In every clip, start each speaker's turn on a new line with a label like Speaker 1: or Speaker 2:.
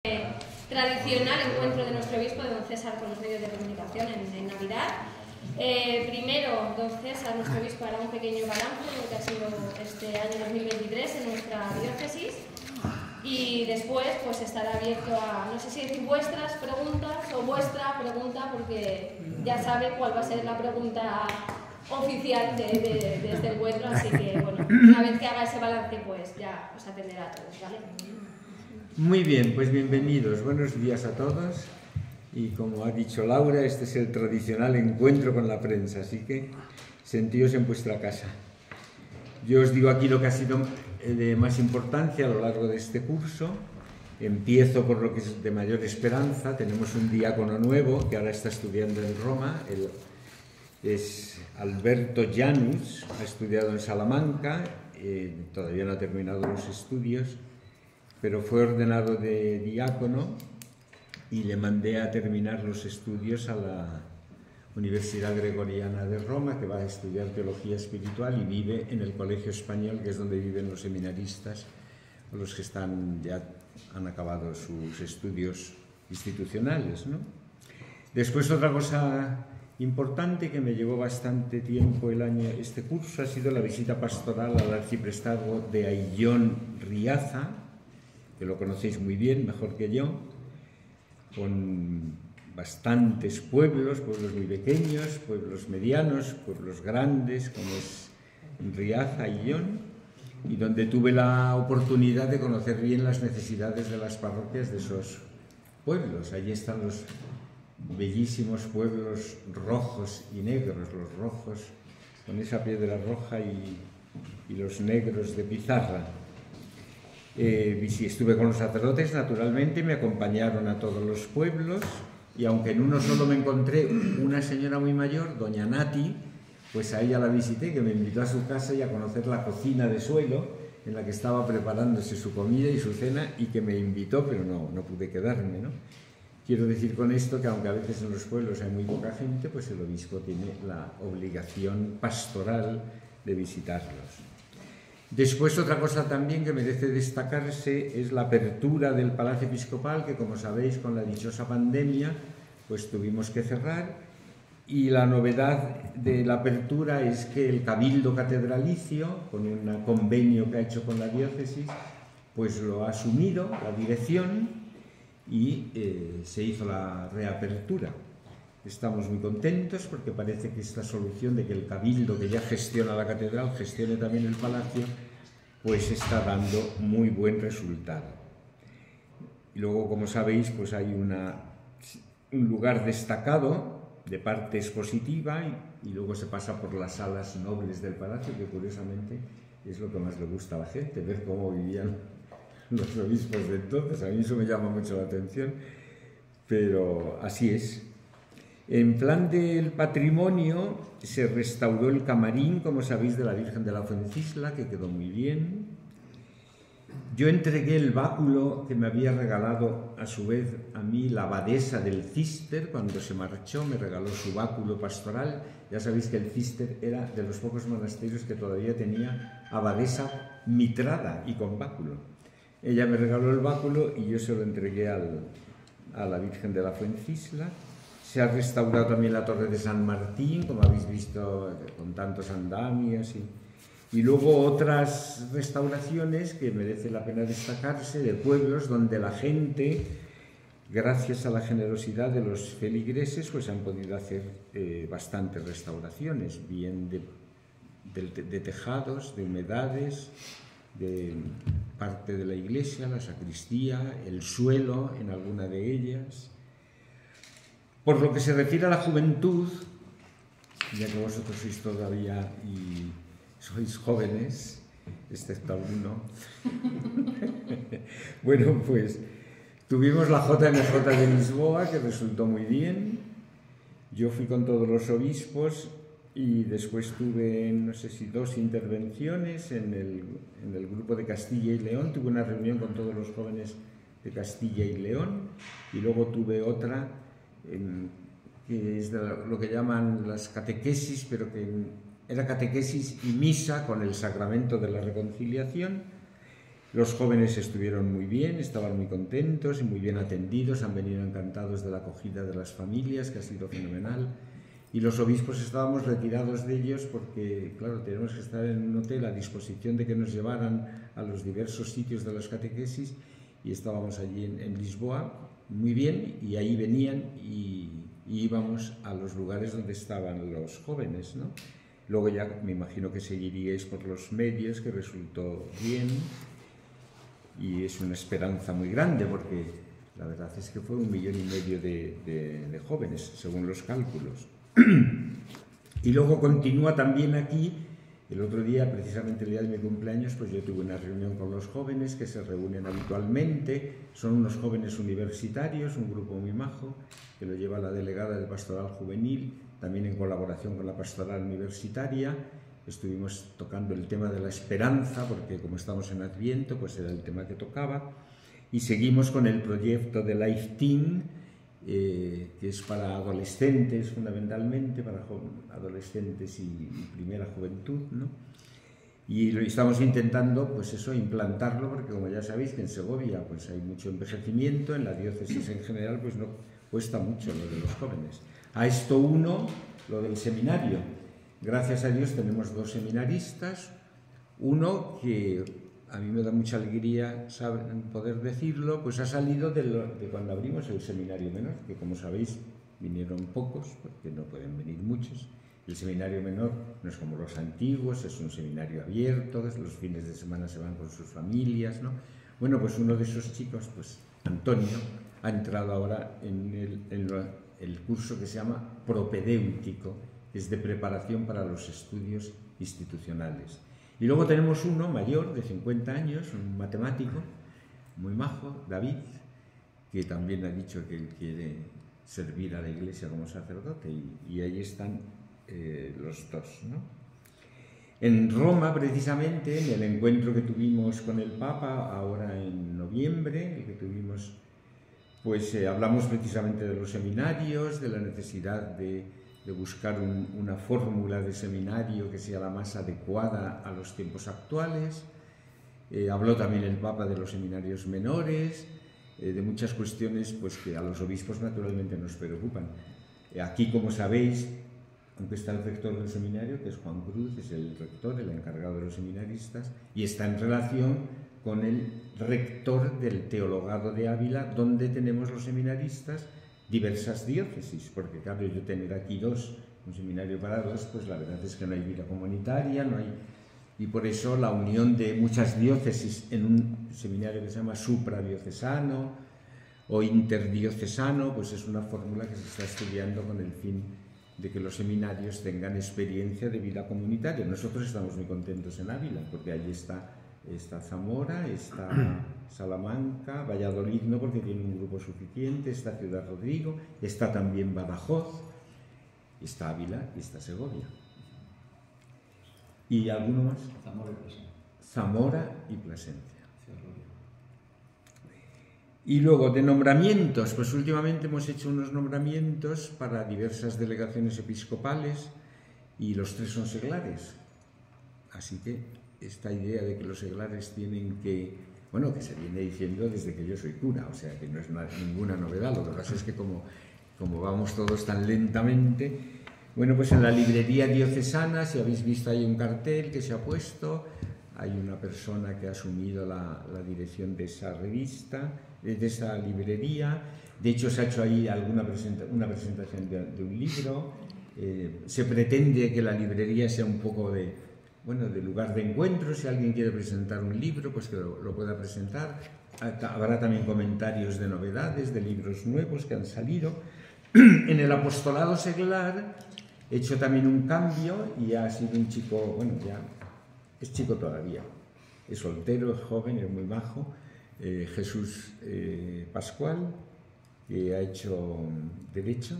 Speaker 1: Tradicional encuentro de nuestro obispo, don César, con los medios de comunicación en Navidad. Primero, don César, nuestro obispo, hará un pequeño balance de lo que ha sido este año 2023 en nuestra diócesis, y después pues estará abierto a, no sé si decir vuestras preguntas o vuestra pregunta, porque ya sabe cuál va a ser la pregunta oficial de este encuentro, así que bueno, una vez que haga ese balance pues ya os atenderá a todos, ¿vale?
Speaker 2: Muy bien, pues bienvenidos, buenos días a todos, y como ha dicho Laura, este es el tradicional encuentro con la prensa, así que sentíos en vuestra casa. Yo os digo aquí lo que ha sido de más importancia a lo largo de este curso. Empiezo por lo que es de mayor esperanza. Tenemos un diácono nuevo que ahora está estudiando en Roma, es Alberto Janus, ha estudiado en Salamanca, todavía no ha terminado los estudios, pero fue ordenado de diácono y le mandé a terminar los estudios a la Universidad Gregoriana de Roma, que va a estudiar teología espiritual y vive en el Colegio Español, que es donde viven los seminaristas, los que ya han acabado sus estudios institucionales, ¿no? Después, otra cosa importante que me llevó bastante tiempo este curso ha sido la visita pastoral al arciprestazgo de Ayllón Riaza, que lo conocéis muy bien, mejor que yo, con bastantes pueblos muy pequeños, pueblos medianos, pueblos grandes, como es Riaza, Ayllón, y donde tuve la oportunidad de conocer bien las necesidades de las parroquias de esos pueblos. Allí están los bellísimos pueblos rojos y negros, los rojos con esa piedra roja y los negros de pizarra. Estuve con los sacerdotes, naturalmente, me acompañaron a todos los pueblos, y aunque en uno solo me encontré una señora muy mayor, doña Nati, pues a ella la visité, que me invitó a su casa y a conocer la cocina de suelo en la que estaba preparándose su comida y su cena, y que me invitó, pero no pude quedarme, ¿no? Quiero decir con esto que aunque a veces en los pueblos hay muy poca gente, pues el obispo tiene la obligación pastoral de visitarlos. Después, otra cosa también que merece destacarse es la apertura del Palacio Episcopal, que, como sabéis, con la dichosa pandemia pues tuvimos que cerrar, y la novedad de la apertura es que el Cabildo Catedralicio, con un convenio que ha hecho con la diócesis, pues lo ha asumido la dirección y se hizo la reapertura. Estamos muy contentos porque parece que esta solución de que el Cabildo, que ya gestiona la catedral, gestione también el palacio, pues está dando muy buen resultado. Y luego, como sabéis, pues hay un lugar destacado de parte expositiva, y luego se pasa por las salas nobles del palacio, que curiosamente es lo que más le gusta a la gente, ver cómo vivían los obispos de entonces. A mí eso me llama mucho la atención, pero así es. En plan del patrimonio, se restauró el camarín, como sabéis, de la Virgen de la Fuencisla, que quedó muy bien. Yo entregué el báculo que me había regalado a su vez a mí la abadesa del Císter. Cuando se marchó me regaló su báculo pastoral. Ya sabéis que el Císter era de los pocos monasterios que todavía tenía abadesa mitrada y con báculo. Ella me regaló el báculo y yo se lo entregué a la Virgen de la Fuencisla. Se ha restaurado también la Torre de San Martín, como habéis visto, con tantos andamios, y luego otras restauraciones que merece la pena destacarse, de pueblos donde la gente, gracias a la generosidad de los feligreses, pues han podido hacer bastantes restauraciones, bien de tejados, de humedades, de parte de la iglesia, la sacristía, el suelo en alguna de ellas. Por lo que se refiere a la juventud, ya que vosotros sois todavía y sois jóvenes, excepto alguno, bueno, pues tuvimos la JMJ de Lisboa, que resultó muy bien. Yo fui con todos los obispos y después tuve, no sé si 2 intervenciones en el grupo de Castilla y León. Tuve una reunión con todos los jóvenes de Castilla y León, y luego tuve otra que es lo que llaman las catequesis, pero que era catequesis y misa con el sacramento de la reconciliación, Los jóvenes estuvieron muy bien, estaban muy contentos y muy bien atendidos, han venido encantados de la acogida de las familias, que ha sido fenomenal. Y los obispos estábamos retirados de ellos porque, claro, tenemos que estar en un hotel a disposición de que nos llevaran a los diversos sitios de las catequesis, y estábamos allí en Lisboa, muy bien, y ahí venían y íbamos a los lugares donde estaban los jóvenes, ¿no? Luego ya me imagino que seguiríais por los medios, que resultó bien, y es una esperanza muy grande porque la verdad es que fue 1,5 millones de jóvenes, según los cálculos. Y luego continúa también aquí. El otro día, precisamente el día de mi cumpleaños, pues yo tuve una reunión con los jóvenes que se reúnen habitualmente. Son unos jóvenes universitarios, un grupo muy majo, que lo lleva la delegada del Pastoral Juvenil, también en colaboración con la Pastoral Universitaria. Estuvimos tocando el tema de la esperanza, porque como estamos en Adviento, pues era el tema que tocaba. Y seguimos con el proyecto de Life Team, que es para adolescentes fundamentalmente, para adolescentes y primera juventud, ¿no? Y estamos intentando, pues eso, implantarlo, porque como ya sabéis que en Segovia pues hay mucho envejecimiento, en la diócesis en general pues no cuesta mucho lo de los jóvenes. A esto uno, lo del seminario. Gracias a Dios tenemos 2 seminaristas, uno que a mí me da mucha alegría poder decirlo, pues ha salido de cuando abrimos el seminario menor, que como sabéis vinieron pocos, porque no pueden venir muchos. El seminario menor no es como los antiguos, es un seminario abierto, los fines de semana se van con sus familias, ¿no? Bueno, pues uno de esos chicos, pues Antonio, ha entrado ahora en el curso que se llama propedéutico, que es de preparación para los estudios institucionales. Y luego tenemos uno mayor, de 50 años, un matemático muy majo, David, que también ha dicho que él quiere servir a la Iglesia como sacerdote, y ahí están los 2, ¿no? En Roma, precisamente, en el encuentro que tuvimos con el Papa, ahora en noviembre, el que tuvimos, pues hablamos precisamente de los seminarios, de la necesidad de buscar una fórmula de seminario que sea la más adecuada a los tiempos actuales. Habló también el Papa de los seminarios menores, de muchas cuestiones pues, que a los obispos naturalmente nos preocupan. Aquí, como sabéis, aunque está el rector del seminario, que es Juan Cruz, es el rector, el encargado de los seminaristas, y está en relación con el rector del Teologado de Ávila, donde tenemos los seminaristas diversas diócesis, porque claro, yo tener aquí 2, un seminario para 2, pues la verdad es que no hay vida comunitaria, no hay, y por eso la unión de muchas diócesis en un seminario que se llama supradiocesano o interdiocesano, pues es una fórmula que se está estudiando con el fin de que los seminarios tengan experiencia de vida comunitaria. Nosotros estamos muy contentos en Ávila, porque allí está Zamora, está Salamanca, Valladolid no, porque tiene un grupo suficiente, está Ciudad Rodrigo, está también Badajoz, está Ávila y está Segovia. ¿Y alguno más? Zamora y Plasencia. Y luego de nombramientos, pues últimamente hemos hecho unos nombramientos para diversas delegaciones episcopales y los 3 son seglares. Así que esta idea de que los seglares tienen que, bueno, que se viene diciendo desde que yo soy cura, o sea que no es ninguna novedad. Lo que pasa es que como vamos todos tan lentamente, bueno, pues en la librería diocesana, si habéis visto, hay un cartel que se ha puesto, hay una persona que ha asumido la dirección de esa revista, de esa librería. De hecho, se ha hecho ahí una presentación de un libro. Se pretende que la librería sea un poco de lugar de encuentro. Si alguien quiere presentar un libro, pues que lo pueda presentar. Habrá también comentarios de novedades, de libros nuevos que han salido. En el apostolado seglar he hecho también un cambio y ha sido un chico, bueno, ya es chico todavía, es soltero, es joven, es muy majo, Jesús Pascual, que ha hecho Derecho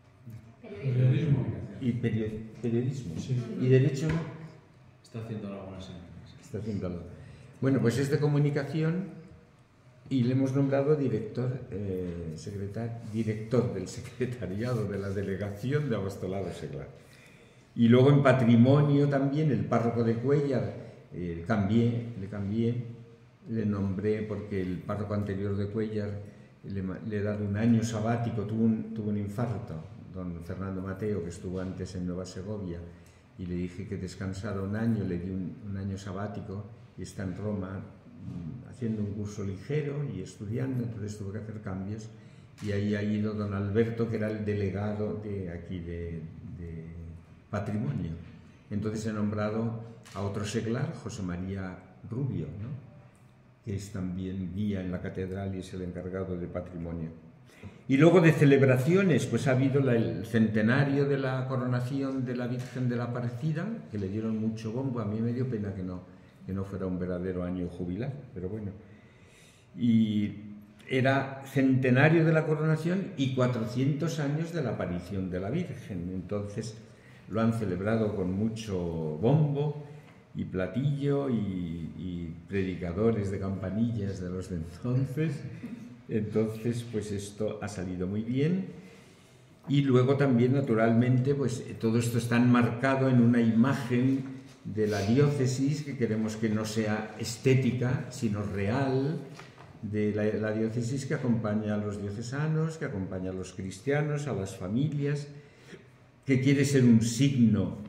Speaker 2: y periodismo. Sí. Y Derecho no.
Speaker 3: Está haciendo algunas semanas.
Speaker 2: Está haciendo algo. Bueno, pues es de comunicación y le hemos nombrado director del secretariado de la delegación de apostolado seglar. Y luego en patrimonio también el párroco de Cuéllar le cambié le nombré porque el párroco anterior de Cuéllar le he dado un año sabático, tuvo un infarto, don Fernando Mateo, que estuvo antes en Nueva Segovia, y le dije que descansara un año, le di un año sabático, y está en Roma haciendo un curso ligero y estudiando, entonces tuve que hacer cambios, y ahí ha ido don Alberto, que era el delegado de aquí de Patrimonio. Entonces he nombrado a otro seglar, José María Rubio, ¿no?, que es también guía en la catedral y es el encargado de Patrimonio. Y luego de celebraciones, pues ha habido el centenario de la coronación de la Virgen de la Aparecida, que le dieron mucho bombo. A mí me dio pena que no fuera un verdadero año jubilar, pero bueno. Y era centenario de la coronación y 400 años de la aparición de la Virgen. Entonces lo han celebrado con mucho bombo y platillo y predicadores de campanillas de los de entonces. Entonces, pues esto ha salido muy bien. Y luego también, naturalmente, pues todo esto está enmarcado en una imagen de la diócesis que queremos que no sea estética, sino real, de la diócesis que acompaña a los diocesanos, que acompaña a los cristianos, a las familias, que quiere ser un signo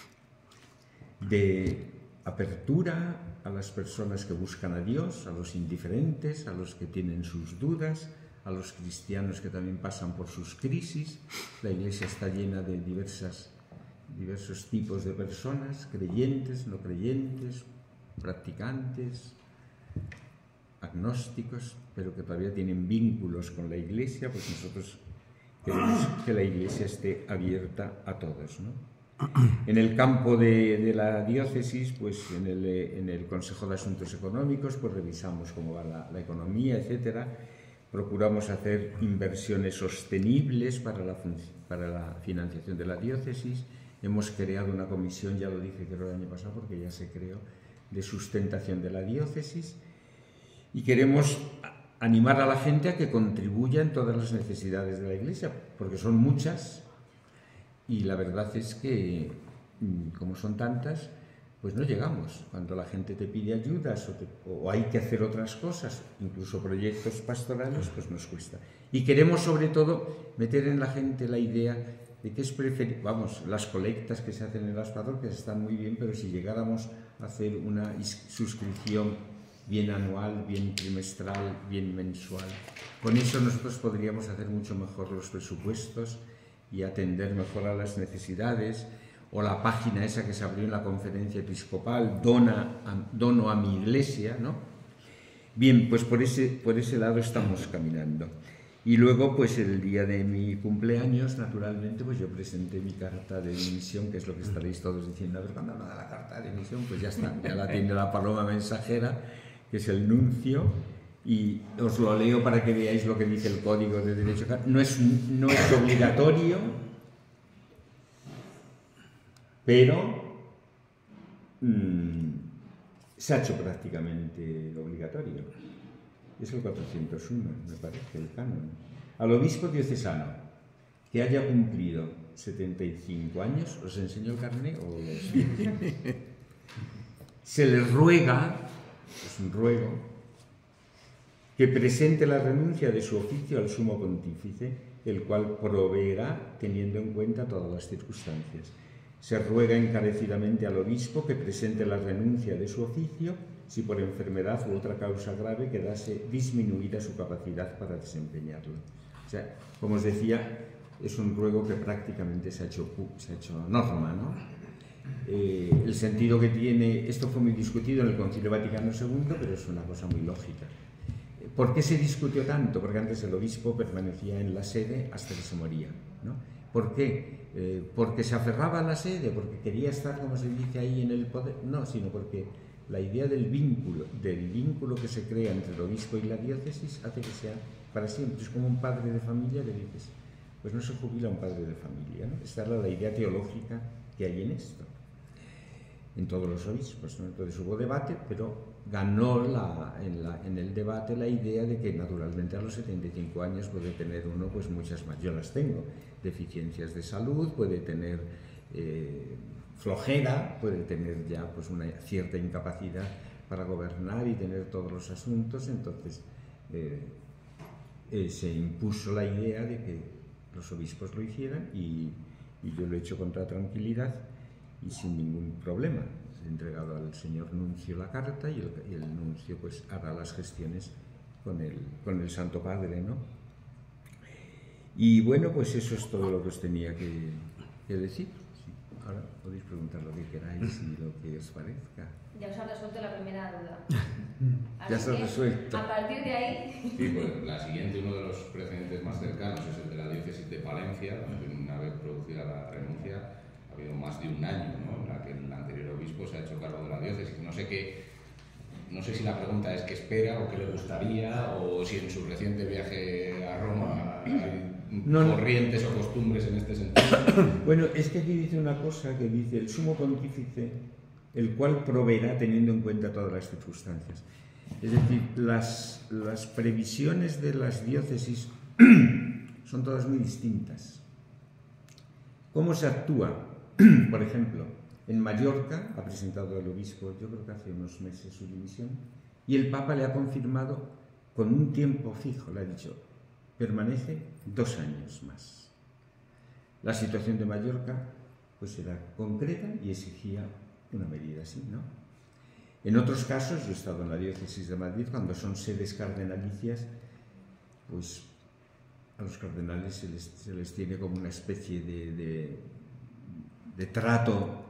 Speaker 2: de apertura a las personas que buscan a Dios, a los indiferentes, a los que tienen sus dudas, a los cristianos que también pasan por sus crisis. La Iglesia está llena de diversos tipos de personas, creyentes, no creyentes, practicantes, agnósticos, pero que todavía tienen vínculos con la Iglesia, pues nosotros queremos que la Iglesia esté abierta a todos, ¿no? En el campo de la diócesis, pues en el Consejo de Asuntos Económicos, pues revisamos cómo va la economía, etcétera. Procuramos hacer inversiones sostenibles para la financiación de la diócesis. Hemos creado una comisión, ya lo dije creo el año pasado, porque ya se creó, de sustentación de la diócesis, y queremos animar a la gente a que contribuya en todas las necesidades de la Iglesia, porque son muchas. Y la verdad es que, como son tantas, pues no llegamos. Cuando la gente te pide ayudas o hay que hacer otras cosas, incluso proyectos pastorales, pues nos cuesta. Y queremos, sobre todo, meter en la gente la idea de que es preferible, vamos, las colectas que se hacen en las parroquias están muy bien, pero si llegáramos a hacer una suscripción bien anual, bien trimestral, bien mensual, con eso nosotros podríamos hacer mucho mejor los presupuestos y atender mejor a las necesidades. O la página esa que se abrió en la conferencia episcopal, Dono a mi iglesia, ¿no? Bien, pues por ese lado estamos caminando. Y luego, pues el día de mi cumpleaños, naturalmente, pues yo presenté mi carta de dimisión, que es lo que estaréis todos diciendo. A ver, cuando habla de la carta de dimisión, pues ya está, ya la tiene la paloma mensajera, que es el nuncio. Y os lo leo para que veáis lo que dice el Código de Derecho. No es obligatorio, pero se ha hecho prácticamente obligatorio. Es el 401, me parece, el canon. Al obispo diocesano que haya cumplido 75 años, ¿os enseño el carné o se les ruega, es un ruego, que presente la renuncia de su oficio al sumo pontífice, el cual proveerá teniendo en cuenta todas las circunstancias. Se ruega encarecidamente al obispo que presente la renuncia de su oficio si por enfermedad u otra causa grave quedase disminuida su capacidad para desempeñarlo. O sea, como os decía, es un ruego que prácticamente se ha hecho norma, ¿no? El sentido que tiene, esto fue muy discutido en el Concilio Vaticano II, pero es una cosa muy lógica. ¿Por qué se discutió tanto? Porque antes el obispo permanecía en la sede hasta que se moría, ¿no? ¿Por qué? ¿Porque se aferraba a la sede? ¿Porque quería estar, como se dice ahí, en el poder? No, sino porque la idea del vínculo que se crea entre el obispo y la diócesis hace que sea para siempre. Es como un padre de familia que dices, pues no se jubila un padre de familia, ¿no? Esta es la idea teológica que hay en esto, en todos los obispos, ¿no? Entonces hubo debate, pero ganó en el debate la idea de que naturalmente a los 75 años puede tener uno pues muchas más, yo las tengo, deficiencias de salud, puede tener flojera, puede tener ya pues una cierta incapacidad para gobernar y tener todos los asuntos. Entonces se impuso la idea de que los obispos lo hicieran y yo lo he hecho con toda tranquilidad y sin ningún problema. He entregado al señor nuncio la carta y el nuncio pues hará las gestiones con el Santo Padre, ¿no? Y bueno, pues eso es todo lo que os tenía que decir. Sí, ahora podéis preguntar lo que queráis y lo que os parezca.
Speaker 1: Ya os ha resuelto la primera duda.
Speaker 2: Ya se ha resuelto.
Speaker 1: A partir de ahí...
Speaker 3: Sí, pues la siguiente, uno de los precedentes más cercanos es el de la diócesis de Palencia, donde una vez producida la renuncia ha habido más de un año, ¿no?, en la que el anterior obispo se ha hecho cargo de la diócesis. No sé si la pregunta es qué espera o qué le gustaría, o si en su reciente viaje a Roma hay corrientes o costumbres en este sentido.
Speaker 2: Bueno, es que aquí dice una cosa que dice el sumo pontífice, el cual proveerá teniendo en cuenta todas las circunstancias. Es decir, las previsiones de las diócesis son todas muy distintas. ¿Cómo se actúa? Por ejemplo, en Mallorca ha presentado el obispo, yo creo que hace unos meses, su dimisión, y el Papa le ha confirmado con un tiempo fijo, le ha dicho, permanece 2 años más. La situación de Mallorca pues era concreta y exigía una medida así, ¿no? En otros casos, yo he estado en la diócesis de Madrid, cuando son sedes cardenalicias, pues a los cardenales se les tiene como una especie de trato.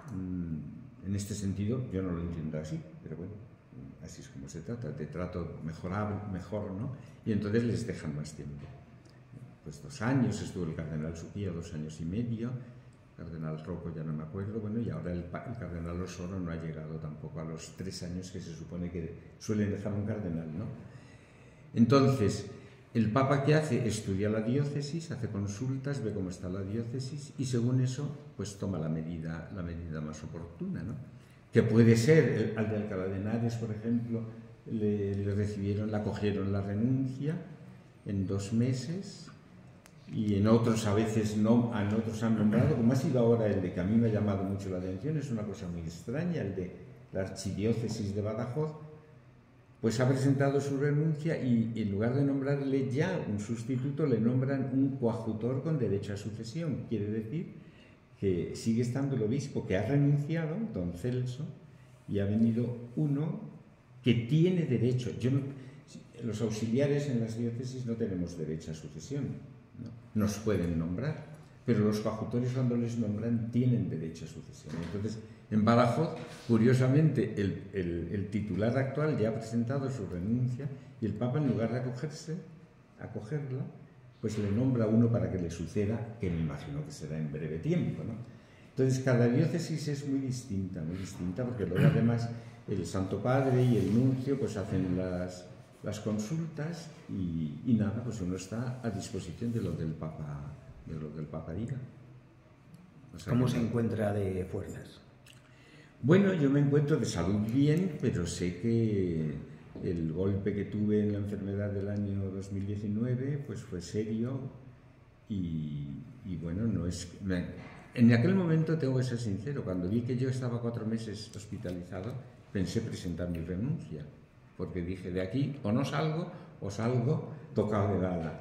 Speaker 2: En este sentido, yo no lo entiendo así, pero bueno, así es como se trata, de trato mejor, ¿no? Y entonces les dejan más tiempo. Pues 2 años, estuvo el cardenal Suquía 2 años y medio, el cardenal Rocco ya no me acuerdo, bueno, y ahora el cardenal Osoro no ha llegado tampoco a los 3 años que se supone que suelen dejar un cardenal, ¿no? Entonces, el Papa, ¿qué hace? Estudia la diócesis, hace consultas, ve cómo está la diócesis y según eso, pues toma la medida más oportuna, ¿no? Que puede ser, al de Alcalá de Henares, por ejemplo, le acogieron la renuncia en 2 meses y en otros a veces no, en otros han nombrado, como ha sido ahora el de que a mí me ha llamado mucho la atención, es una cosa muy extraña, el de la archidiócesis de Badajoz, pues ha presentado su renuncia y en lugar de nombrarle ya un sustituto, le nombran un coadjutor con derecho a sucesión. Quiere decir que sigue estando el obispo que ha renunciado, don Celso, y ha venido uno que tiene derecho. Los auxiliares en las diócesis no tenemos derecho a sucesión, ¿no? Nos pueden nombrar, pero los coadjutores cuando les nombran tienen derecho a sucesión. Entonces, en Badajoz, curiosamente, el titular actual ya ha presentado su renuncia y el Papa, en lugar de acogerla, pues le nombra uno para que le suceda, que me imagino que será en breve tiempo, ¿no? Entonces, cada diócesis es muy distinta, porque luego además el Santo Padre y el nuncio pues hacen las consultas y nada, pues uno está a disposición de lo del Papa diga. O sea,
Speaker 4: ¿Cómo se encuentra de fuerzas?
Speaker 2: Bueno, yo me encuentro de salud bien, pero sé que el golpe que tuve en la enfermedad del año 2019 pues fue serio y bueno, no es... En aquel momento tengo que ser sincero, cuando vi que yo estaba 4 meses hospitalizado, pensé presentar mi renuncia, porque dije, de aquí o no salgo o salgo tocado de bala.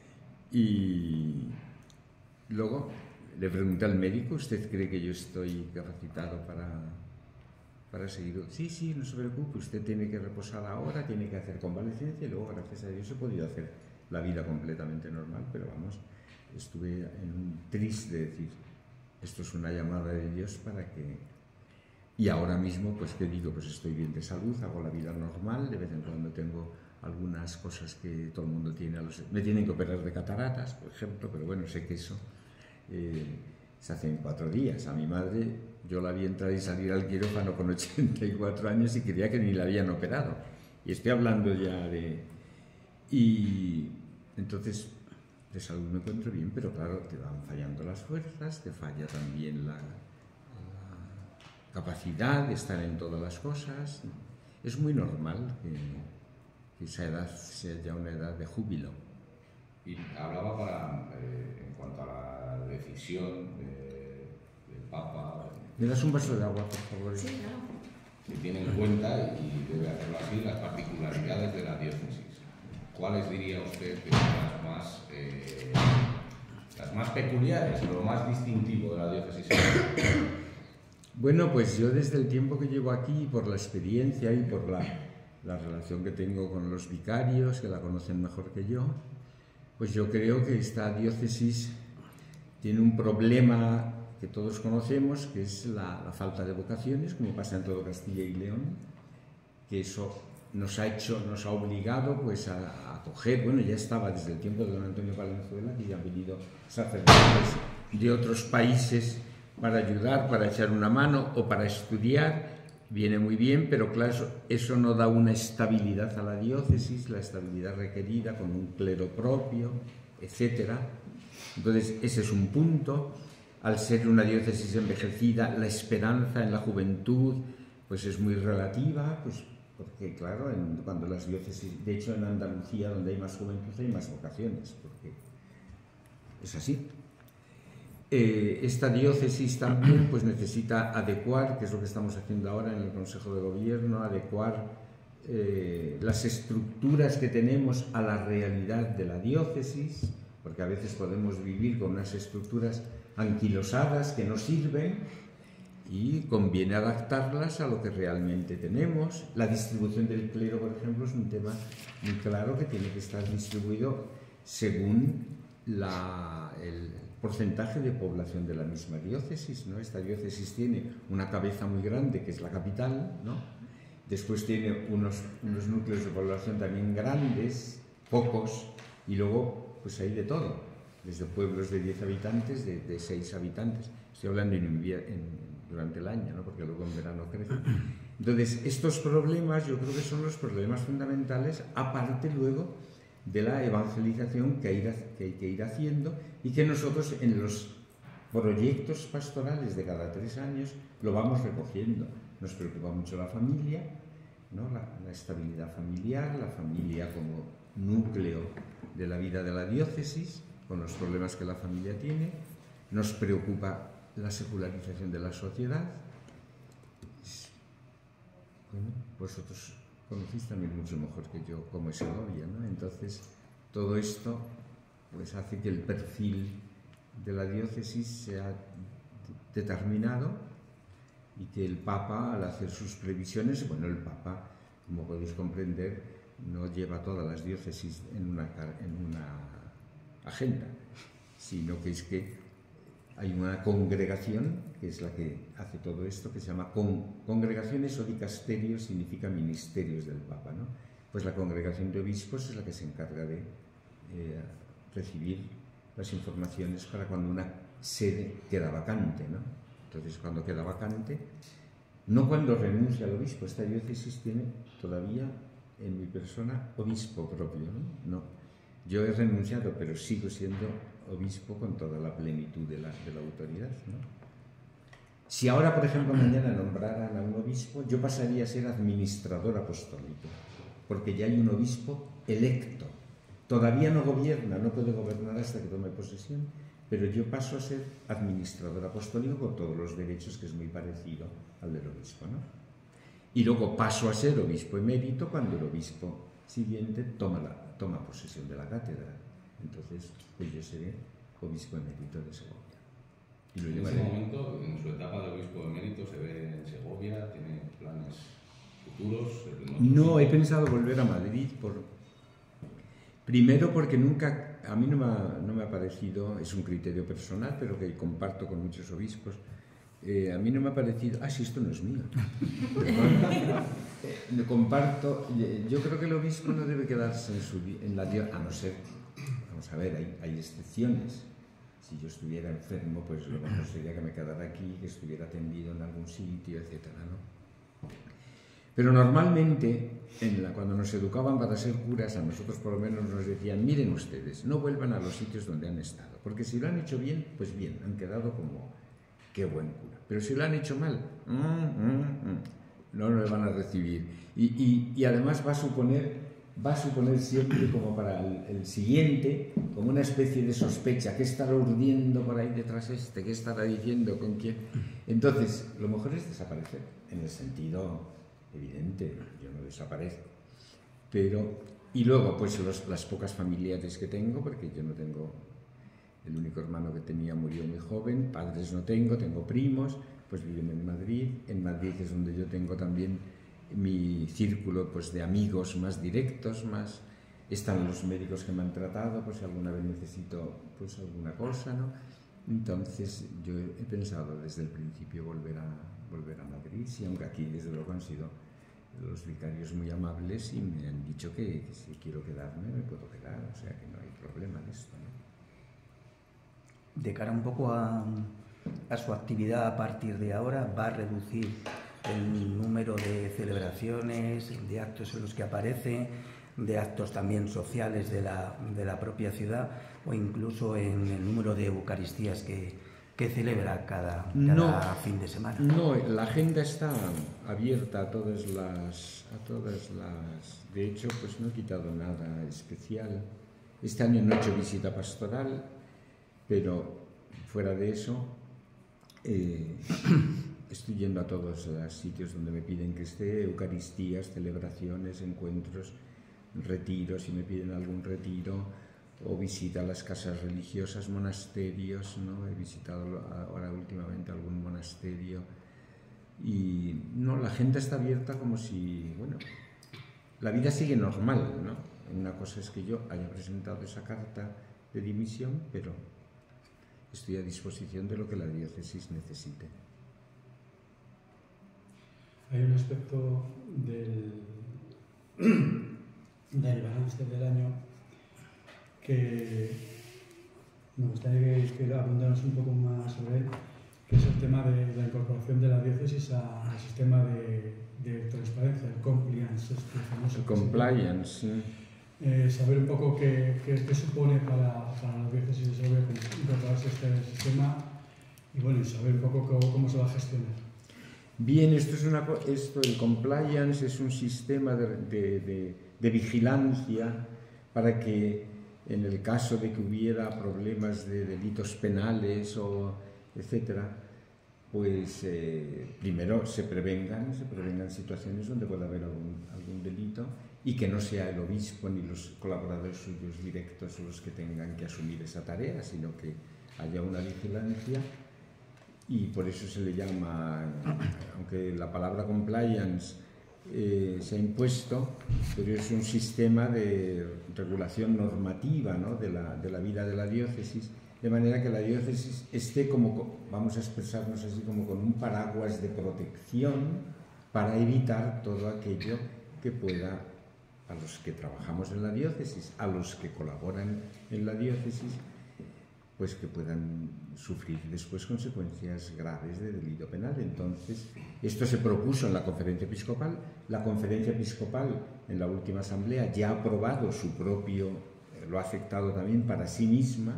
Speaker 2: Y luego le pregunté al médico, ¿usted cree que yo estoy capacitado para seguir? Sí, no se preocupe, usted tiene que reposar ahora, tiene que hacer convalecencia y luego, gracias a Dios, he podido hacer la vida completamente normal, pero vamos, estuve en un tris de decir, esto es una llamada de Dios para que... Y ahora mismo, pues, ¿qué digo? Pues estoy bien de salud, hago la vida normal, de vez en cuando tengo algunas cosas que todo el mundo tiene. Me tienen que operar de cataratas, por ejemplo, pero bueno, sé que eso se hace en 4 días. A mi madre, yo la vi entrar y salir al quirófano con 84 años y creía que ni la habían operado. Y estoy hablando ya de... Y entonces, de salud me encuentro bien, pero claro, te van fallando las fuerzas, te falla también la capacidad de estar en todas las cosas. Es muy normal que esa edad sea ya una edad de júbilo.
Speaker 3: Y hablaba en cuanto a la decisión del Papa...
Speaker 2: ¿Me das un vaso de agua, por favor?
Speaker 1: Sí, claro.
Speaker 3: se tiene en cuenta, y debe hacerlo así, las particularidades de la diócesis. ¿Cuáles diría usted que son las más peculiares, lo más distintivo de la diócesis?
Speaker 2: Bueno, pues yo desde el tiempo que llevo aquí, por la experiencia y por la relación que tengo con los vicarios, que la conocen mejor que yo, pues yo creo que esta diócesis tiene un problema que todos conocemos, que es la falta de vocaciones, como pasa en todo Castilla y León, que eso nos ha obligado pues a acoger, bueno, ya estaba desde el tiempo de don Antonio Valenzuela, que ya han venido sacerdotes de otros países para ayudar, para echar una mano o para estudiar, viene muy bien, pero claro, eso no da una estabilidad a la diócesis, la estabilidad requerida con un clero propio, etcétera. Entonces, ese es un punto. Al ser una diócesis envejecida, la esperanza en la juventud pues es muy relativa, pues porque claro, cuando las diócesis, de hecho en Andalucía, donde hay más juventud, hay más vocaciones, porque es así. Esta diócesis también pues necesita adecuar, que es lo que estamos haciendo ahora en el Consejo de Gobierno, adecuar las estructuras que tenemos a la realidad de la diócesis, porque a veces podemos vivir con unas estructuras anquilosadas que no sirven y conviene adaptarlas a lo que realmente tenemos. La distribución del clero, por ejemplo, es un tema muy claro que tiene que estar distribuido según el porcentaje de población de la misma diócesis, ¿no? Esta diócesis tiene una cabeza muy grande, que es la capital, ¿no? Después tiene unos núcleos de población también grandes, pocos, y luego pues hay de todo, desde pueblos de 10 habitantes, de 6 habitantes. Estoy hablando durante el año, ¿no? Porque luego en verano crece. Entonces, estos problemas yo creo que son los problemas fundamentales, aparte luego de la evangelización que hay que ir haciendo, y que nosotros en los proyectos pastorales de cada 3 años lo vamos recogiendo. Nos preocupa mucho la familia, ¿no? La estabilidad familiar, la familia como núcleo de la vida de la diócesis, con los problemas que la familia tiene. Nos preocupa la secularización de la sociedad. Bueno, vosotros conocéis también mucho mejor que yo cómo es Segovia, ¿no? Entonces, todo esto pues hace que el perfil de la diócesis sea determinado, y que el Papa, al hacer sus previsiones, bueno, el Papa, como podéis comprender, no lleva todas las diócesis en una agenda, sino que es que hay una congregación que es la que hace todo esto, que se llama congregaciones o dicasterios, significa ministerios del Papa, ¿no? Pues la congregación de obispos es la que se encarga de recibir las informaciones para cuando una sede queda vacante, ¿no? Entonces, cuando queda vacante, no cuando renuncia al obispo, esta diócesis tiene todavía en mi persona obispo propio, ¿no? No, yo he renunciado, pero sigo siendo obispo con toda la plenitud de la autoridad, ¿no? Si ahora, por ejemplo, mañana nombraran a un obispo, yo pasaría a ser administrador apostólico, porque ya hay un obispo electo. Todavía no gobierna, no puede gobernar hasta que tome posesión, pero yo paso a ser administrador apostólico con todos los derechos, que es muy parecido al del obispo, ¿no? Y luego paso a ser obispo emérito cuando el obispo siguiente toma posesión de la cátedra. Entonces, pues yo seré obispo emérito de Segovia. Y lo
Speaker 3: en ese momento, en su etapa de obispo emérito, ¿se ve en Segovia? ¿Tiene planes futuros?
Speaker 2: No, he pensado volver a Madrid primero porque nunca, a mí no me ha parecido, es un criterio personal, pero que comparto con muchos obispos, a mí no me ha parecido, si esto no es mío, comparto, yo creo que el obispo no debe quedarse en la diócesis, a no ser, vamos a ver, hay excepciones. Si yo estuviera enfermo, pues lo mejor sería que me quedara aquí, que estuviera atendido en algún sitio, etcétera, ¿no? Pero normalmente, cuando nos educaban para ser curas, a nosotros por lo menos nos decían: miren ustedes, no vuelvan a los sitios donde han estado, porque si lo han hecho bien, pues bien, han quedado como qué buen cura. Pero si lo han hecho mal, no le van a recibir. Y además va a suponer va a suponer siempre como para el siguiente, como una especie de sospecha, ¿qué estará urdiendo por ahí detrás este? ¿Qué estará diciendo? ¿Con quién? Entonces, lo mejor es desaparecer, en el sentido evidente, yo no desaparezco, pero, y luego pues las pocas familiares que tengo, porque yo no tengo, el único hermano que tenía murió muy joven, padres no tengo, tengo primos, pues viven en Madrid es donde yo tengo también mi círculo pues de amigos más directos, más están los médicos que me han tratado, pues si alguna vez necesito pues alguna cosa, ¿no? Entonces yo he pensado desde el principio volver a Madrid, sí, aunque aquí desde luego han sido los vicarios muy amables y me han dicho que si quiero quedarme me puedo quedar, o sea que no hay problema en esto, ¿no?
Speaker 4: De cara un poco a su actividad a partir de ahora, ¿va a reducir el número de celebraciones, de actos en los que aparece, de actos también sociales de la propia ciudad, o incluso en el número de Eucaristías que celebra cada fin de semana?
Speaker 2: No, la agenda está abierta a todas las... De hecho, pues no he quitado nada especial. Este año no he hecho visita pastoral, pero fuera de eso... estoy yendo a todos los sitios donde me piden que esté, Eucaristías, celebraciones, encuentros, retiros, si me piden algún retiro, o visita a las casas religiosas, monasterios, ¿no? He visitado ahora últimamente algún monasterio y no, la gente está abierta como si, bueno, la vida sigue normal, ¿no? Una cosa es que yo haya presentado esa carta de dimisión, pero estoy a disposición de lo que la diócesis necesite.
Speaker 5: Hay un aspecto del balance del año que me gustaría que abundáramos un poco más sobre él, que es el tema de la incorporación de la diócesis al sistema de transparencia, el compliance, este famoso.
Speaker 2: El compliance, sí.
Speaker 5: Saber un poco qué supone para la diócesis de Segovia incorporarse a este sistema y bueno, saber un poco cómo se va a gestionar.
Speaker 2: Bien, el compliance es un sistema de vigilancia para que en el caso de que hubiera problemas de delitos penales o etcétera, pues primero se prevengan situaciones donde pueda haber algún delito y que no sea el obispo ni los colaboradores suyos directos los que tengan que asumir esa tarea, sino que haya una vigilancia. Y por eso se le llama, aunque la palabra compliance se ha impuesto, pero es un sistema de regulación normativa, ¿no? de la vida de la diócesis, de manera que la diócesis esté como, vamos a expresarnos así, como con un paraguas de protección para evitar todo aquello que pueda, a los que trabajamos en la diócesis, a los que colaboran en la diócesis, pues que puedan sufrir después consecuencias graves de delito penal. Entonces, esto se propuso en la conferencia episcopal. La conferencia episcopal en la última asamblea ya ha aprobado su propio, lo ha aceptado también para sí misma,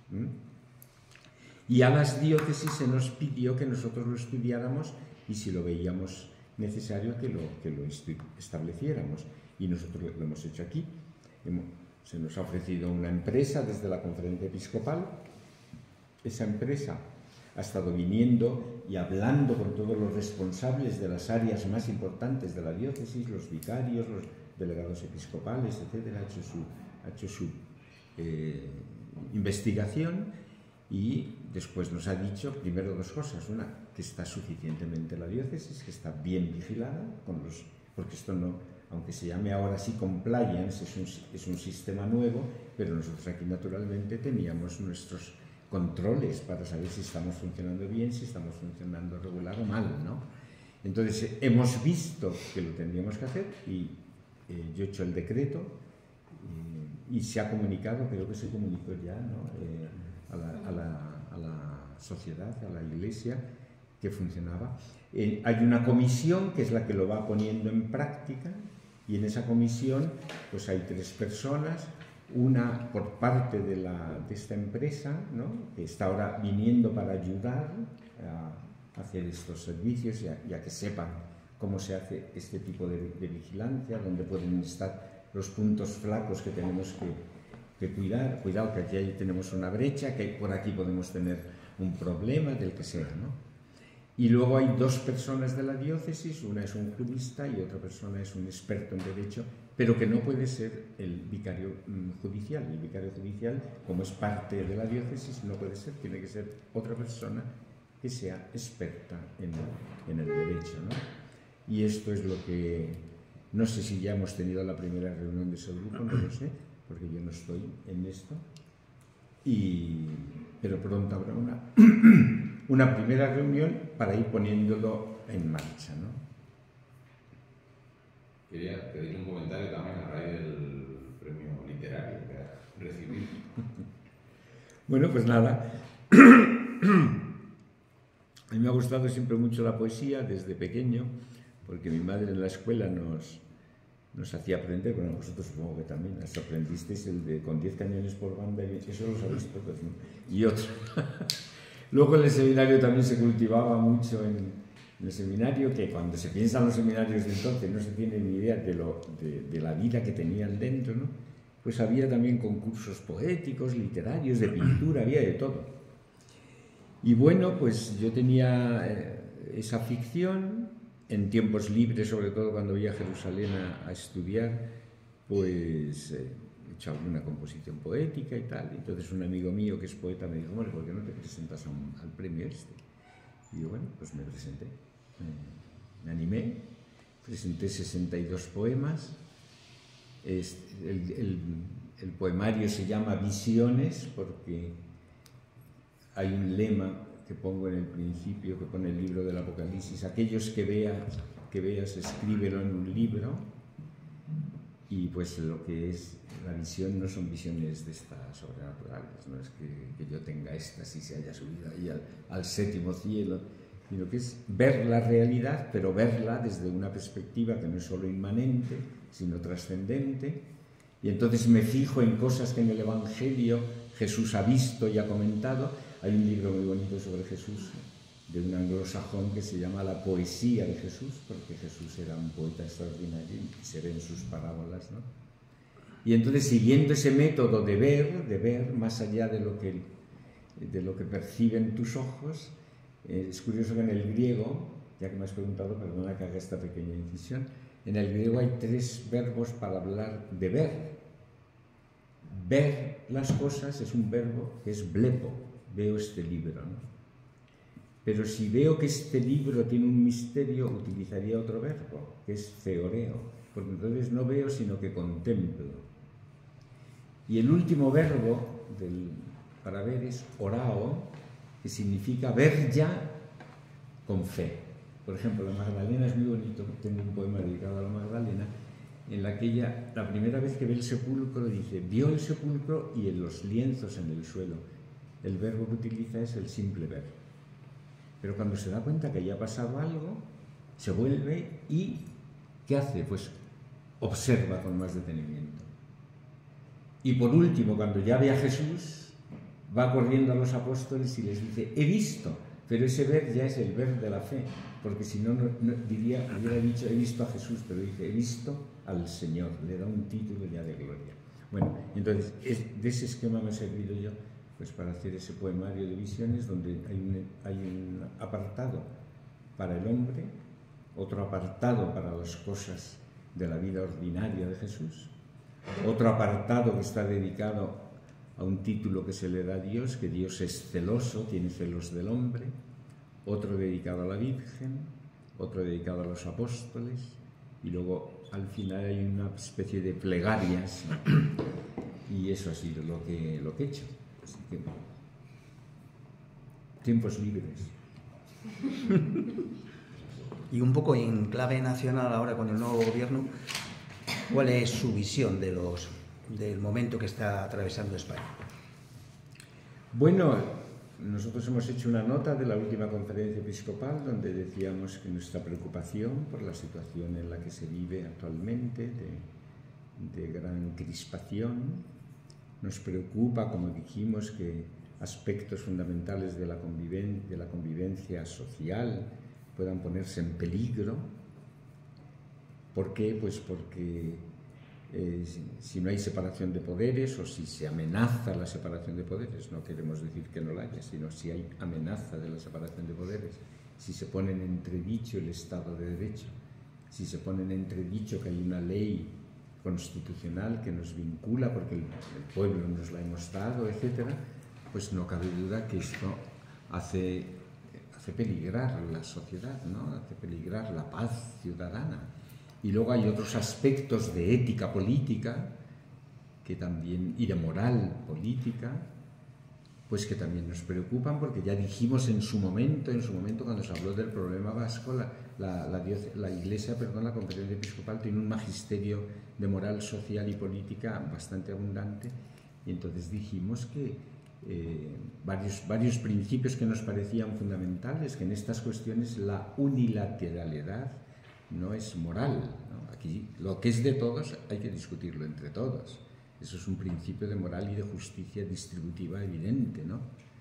Speaker 2: y a las diócesis se nos pidió que nosotros lo estudiáramos y si lo veíamos necesario que lo estableciéramos, y nosotros lo hemos hecho aquí. Se nos ha ofrecido una empresa desde la conferencia episcopal. Esa empresa ha estado viniendo y hablando con todos los responsables de las áreas más importantes de la diócesis, los vicarios, los delegados episcopales, etcétera. Ha hecho su investigación y después nos ha dicho primero dos cosas. Una, que está suficientemente la diócesis, que está bien vigilada, porque esto no, aunque se llame ahora así compliance, es un sistema nuevo, pero nosotros aquí naturalmente teníamos nuestros controles para saber si estamos funcionando bien, si estamos funcionando regular o mal, ¿no? Entonces hemos visto que lo tendríamos que hacer y yo he hecho el decreto y se ha comunicado, creo que se comunicó ya, ¿no? a la sociedad, a la iglesia, que funcionaba. Hay una comisión que es la que lo va poniendo en práctica y en esa comisión pues hay 3 personas, una por parte de esta empresa, ¿no? Que está ahora viniendo para ayudar a hacer estos servicios y a que sepan cómo se hace este tipo de vigilancia, donde pueden estar los puntos flacos que tenemos que cuidar. Cuidado, que aquí tenemos una brecha, que por aquí podemos tener un problema, del que sea, ¿no? Y luego hay dos personas de la diócesis, una es un jurista y otra persona es un experto en derecho, pero que no puede ser el vicario judicial. El vicario judicial, como es parte de la diócesis, no puede ser, tiene que ser otra persona que sea experta en el derecho, ¿no? Y esto es lo que, no sé si ya hemos tenido la primera reunión de ese grupo, no lo sé, porque yo no estoy en esto, pero pronto habrá una primera reunión para ir poniéndolo en marcha, ¿no?
Speaker 3: Quería pedir un comentario también a raíz del premio literario que has recibido.
Speaker 2: Bueno, pues nada. A mí me ha gustado siempre mucho la poesía desde pequeño, porque mi madre en la escuela nos hacía aprender, bueno, vosotros supongo que también, os aprendisteis el de con 10 cañones por banda, y eso lo sabéis todos, ¿no? Y otro. Luego en el seminario también se cultivaba mucho en el seminario, que cuando se piensa en los seminarios de entonces no se tiene ni idea de la vida que tenían dentro, ¿no? Pues había también concursos poéticos, literarios, de pintura, había de todo. Y bueno, pues yo tenía esa ficción. En tiempos libres, sobre todo cuando iba a Jerusalén a estudiar, pues he hecho alguna composición poética y tal. Entonces un amigo mío que es poeta me dijo, bueno, ¿por qué no te presentas al premio este? Y yo, bueno, pues me presenté. Me animé, presenté 62 poemas. El poemario se llama Visiones porque hay un lema que pongo en el principio, que pone el libro del Apocalipsis: aquellos que veas, escríbelo en un libro. Y pues lo que es la visión no son visiones de estas sobrenaturales, no es que yo tenga éxtasis y se haya subido ahí al séptimo cielo, sino que es ver la realidad, pero verla desde una perspectiva que no es solo inmanente, sino trascendente. Y entonces me fijo en cosas que en el Evangelio Jesús ha visto y ha comentado. Hay un libro muy bonito sobre Jesús, de un anglosajón, que se llama La poesía de Jesús, porque Jesús era un poeta extraordinario y se ve en sus parábolas, ¿no? Y entonces, siguiendo ese método de ver más allá de lo que perciben tus ojos, es curioso que en el griego, ya que me has preguntado, perdona que haga esta pequeña incisión, en el griego hay 3 verbos para hablar de ver. Ver las cosas es un verbo que es blepo. Veo este libro, ¿no? Pero si veo que este libro tiene un misterio, utilizaría otro verbo, que es theoreo, porque entonces no veo, sino que contemplo. Y el último verbo para ver es orao, que significa ver ya con fe. Por ejemplo, la Magdalena es muy bonito, tengo un poema dedicado a la Magdalena, en la que ella, la primera vez que ve el sepulcro, dice, vio el sepulcro y en los lienzos en el suelo. El verbo que utiliza es el simple ver. Pero cuando se da cuenta que ya ha pasado algo, se vuelve y ¿qué hace? Pues observa con más detenimiento. Y por último, cuando ya ve a Jesús, va corriendo a los apóstoles y les dice, he visto, pero ese ver ya es el ver de la fe, porque si no, hubiera dicho, he visto a Jesús, pero dice, he visto al Señor, le da un título ya de gloria. Bueno, entonces, de ese esquema me he servido yo, pues para hacer ese poemario de visiones, donde hay un apartado para el hombre, otro apartado para las cosas de la vida ordinaria de Jesús, otro apartado que está dedicado a un título que se le da a Dios, que Dios es celoso, tiene celos del hombre, otro dedicado a la Virgen, otro dedicado a los apóstoles, y luego al final hay una especie de plegarias, y eso ha sido lo que he hecho. Así que, tiempos libres.
Speaker 4: Y un poco en clave nacional ahora con el nuevo gobierno, ¿cuál es su visión del momento que está atravesando España?
Speaker 2: Bueno, nosotros hemos hecho una nota de la última conferencia episcopal donde decíamos que nuestra preocupación por la situación en la que se vive actualmente, de gran crispación, nos preocupa, como dijimos, que aspectos fundamentales de la convivencia social puedan ponerse en peligro. ¿Por qué? Pues porque si no hay separación de poderes o si se amenaza la separación de poderes, no queremos decir que no la haya, sino si hay amenaza de la separación de poderes, si se pone en entredicho el Estado de Derecho, si se pone en entredicho que hay una ley constitucional que nos vincula porque el pueblo nos la hemos dado, etcétera, pues no cabe duda que esto hace peligrar la sociedad, ¿no? Hace peligrar la paz ciudadana. Y luego hay otros aspectos de ética política que también, y de moral política, pues que también nos preocupan, porque ya dijimos en su momento cuando se habló del problema vasco, la Iglesia, la Conferencia Episcopal tiene un magisterio de moral social y política bastante abundante, y entonces dijimos que varios principios que nos parecían fundamentales, que en estas cuestiones la unilateralidad no es moral, ¿no? Aquí lo que es de todos hay que discutirlo entre todos. Eso es un principio de moral y de justicia distributiva evidente, ¿no?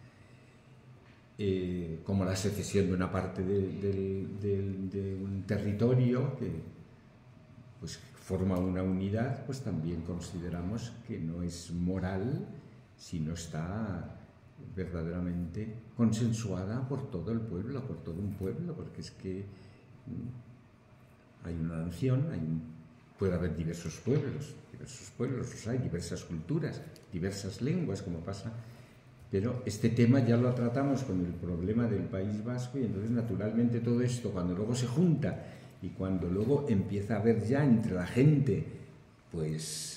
Speaker 2: Como la secesión de una parte de un territorio que pues, forma una unidad, pues también consideramos que no es moral si no está verdaderamente consensuada por todo el pueblo, por todo un pueblo, porque es que hay una nación, puede haber diversos pueblos los hay, diversas culturas, diversas lenguas, como pasa, pero este tema ya lo tratamos con el problema del País Vasco, y entonces naturalmente todo esto, cuando luego se junta y cuando luego empieza a haber ya entre la gente pues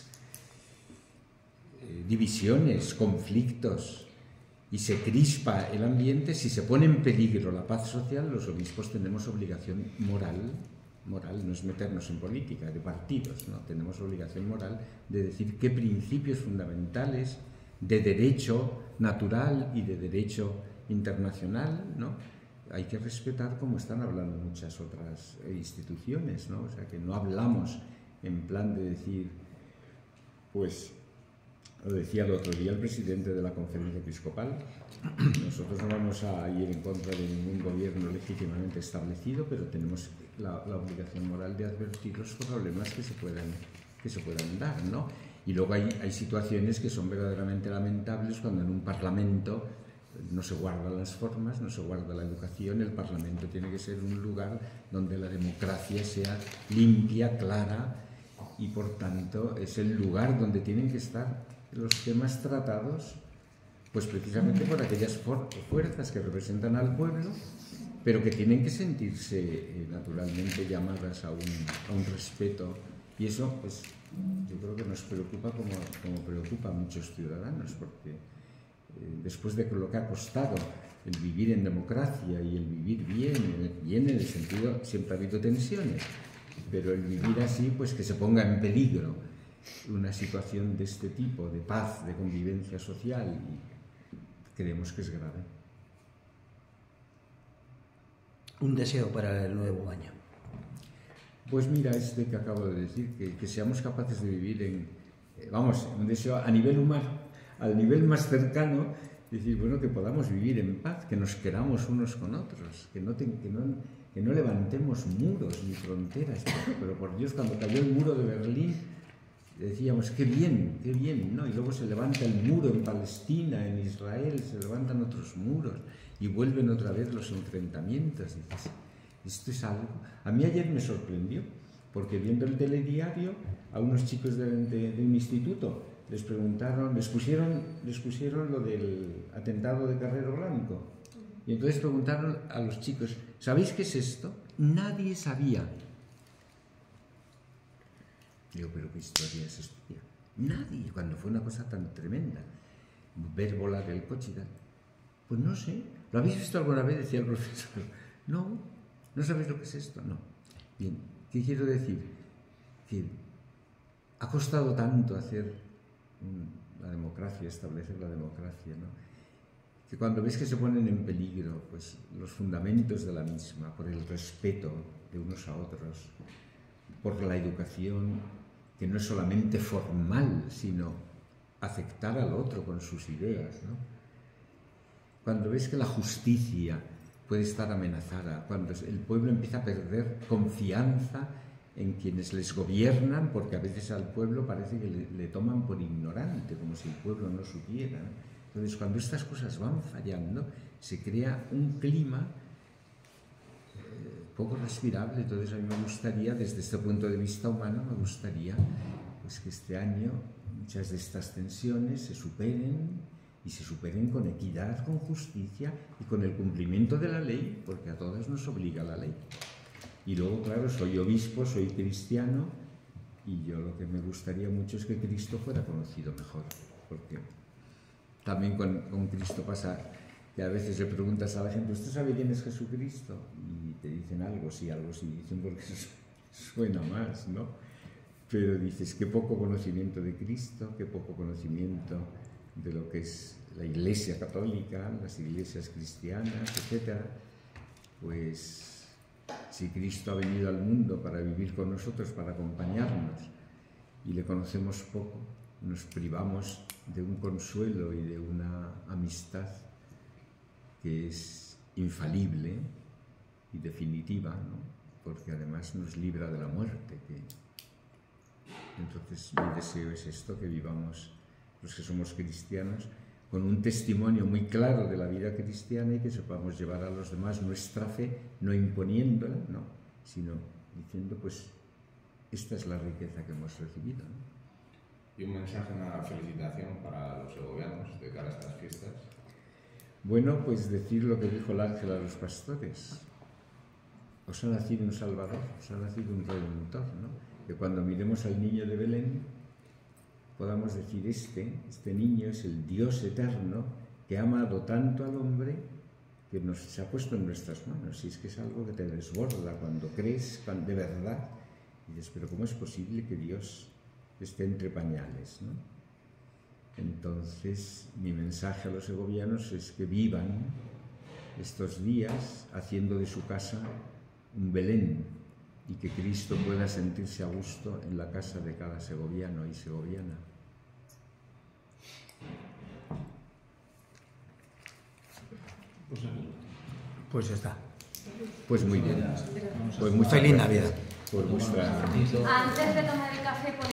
Speaker 2: divisiones, conflictos, y se crispa el ambiente, si se pone en peligro la paz social, los obispos tenemos obligación moral, no es meternos en política de partidos, ¿no? Tenemos obligación moral de decir qué principios fundamentales de derecho natural y de derecho internacional, ¿no? Hay que respetar, como están hablando muchas otras instituciones, ¿no? O sea, que no hablamos en plan de decir, pues, lo decía el otro día el presidente de la Conferencia Episcopal, nosotros no vamos a ir en contra de ningún gobierno legítimamente establecido, pero tenemos la obligación moral de advertir los problemas que se puedan dar, ¿no? Y luego hay situaciones que son verdaderamente lamentables cuando en un parlamento no se guardan las formas, no se guarda la educación. El parlamento tiene que ser un lugar donde la democracia sea limpia, clara, y por tanto es el lugar donde tienen que estar los temas tratados, pues precisamente por aquellas fuerzas que representan al pueblo, pero que tienen que sentirse naturalmente llamadas a un respeto, y eso pues yo creo que nos preocupa como preocupa a muchos ciudadanos, porque después de lo que ha costado el vivir en democracia y el vivir bien en el sentido, siempre ha habido tensiones, pero el vivir así, pues que se ponga en peligro una situación de este tipo, de paz, de convivencia social, y creemos que es grave.
Speaker 4: Un deseo para el nuevo año.
Speaker 2: Pues mira, este que acabo de decir, que seamos capaces de vivir un deseo a nivel humano, al nivel más cercano, decir, bueno, que podamos vivir en paz, que nos queramos unos con otros, que no levantemos muros ni fronteras, pero por Dios, cuando cayó el muro de Berlín, decíamos, qué bien, ¿no? Y luego se levanta el muro en Palestina, en Israel, se levantan otros muros y vuelven otra vez los enfrentamientos. Y dices, esto es algo. A mí ayer me sorprendió, porque viendo el telediario, a unos chicos de un instituto les pusieron lo del atentado de Carrero Blanco. Y entonces preguntaron a los chicos, ¿sabéis qué es esto? Nadie sabía. Digo, ¿pero qué historia es esta? Nadie, cuando fue una cosa tan tremenda. Ver volar el coche y tal. Pues no sé, ¿lo habéis visto alguna vez? Decía el profesor. No sabéis lo que es esto. No. Bien, ¿qué quiero decir? Que ha costado tanto hacer la democracia, establecer la democracia, ¿no? Que cuando ves que se ponen en peligro pues, los fundamentos de la misma, por el respeto de unos a otros, por la educación, que no es solamente formal, sino aceptar al otro con sus ideas, ¿no? Cuando ves que la justicia puede estar amenazada, cuando el pueblo empieza a perder confianza en quienes les gobiernan, porque a veces al pueblo parece que le toman por ignorante, como si el pueblo no supiera. Entonces, cuando estas cosas van fallando, se crea un clima poco respirable. Entonces, a mí me gustaría, desde este punto de vista humano, me gustaría pues, que este año muchas de estas tensiones se superen, y se superen con equidad, con justicia y con el cumplimiento de la ley, porque a todas nos obliga la ley. Y luego, claro, soy obispo, soy cristiano, y yo lo que me gustaría mucho es que Cristo fuera conocido mejor, porque también con Cristo pasa que a veces le preguntas a la gente, ¿usted sabe quién es Jesucristo? Y te dicen algo sí, dicen porque eso suena más, ¿no? Pero dices, qué poco conocimiento de Cristo, qué poco conocimiento de lo que es la Iglesia católica, las iglesias cristianas, etc. Pues si Cristo ha venido al mundo para vivir con nosotros, para acompañarnos, y le conocemos poco, nos privamos de un consuelo y de una amistad que es infalible y definitiva, ¿no? Porque además nos libra de la muerte. Entonces mi deseo es esto, que vivamos los que somos cristianos con un testimonio muy claro de la vida cristiana, y que sepamos llevar a los demás nuestra fe, no imponiéndola, no, sino diciendo, pues, esta es la riqueza que hemos recibido, ¿no?
Speaker 3: Y un mensaje, una felicitación para los segovianos de cara a estas fiestas.
Speaker 2: Bueno, pues decir lo que dijo el ángel a los pastores: os ha nacido un Salvador, os ha nacido un Redentor, ¿no? Que cuando miremos al niño de Belén podamos decir, este niño es el Dios eterno que ha amado tanto al hombre que se ha puesto en nuestras manos. Y es que es algo que te desborda cuando crees de verdad, y dices, pero ¿cómo es posible que Dios esté entre pañales, ¿no? Entonces mi mensaje a los segovianos es que vivan estos días haciendo de su casa un Belén, y que Cristo pueda sentirse a gusto en la casa de cada segoviano y segoviana.
Speaker 4: Pues ya está.
Speaker 2: Pues muy bien. Pues muchas
Speaker 4: Feliz
Speaker 2: gracias
Speaker 4: Navidad.
Speaker 2: por vuestra...
Speaker 1: Antes de tomar el café,